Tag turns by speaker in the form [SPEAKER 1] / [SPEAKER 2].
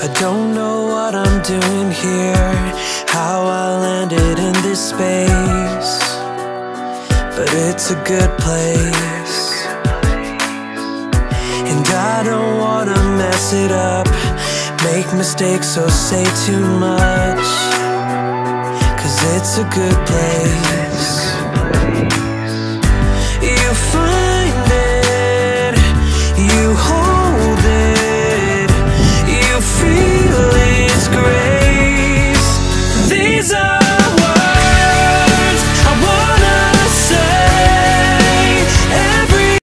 [SPEAKER 1] I don't know what I'm doing here, how I landed in this space, but it's a good place. And I don't wanna mess it up, make mistakes or say too much, 'cause it's a good place. You find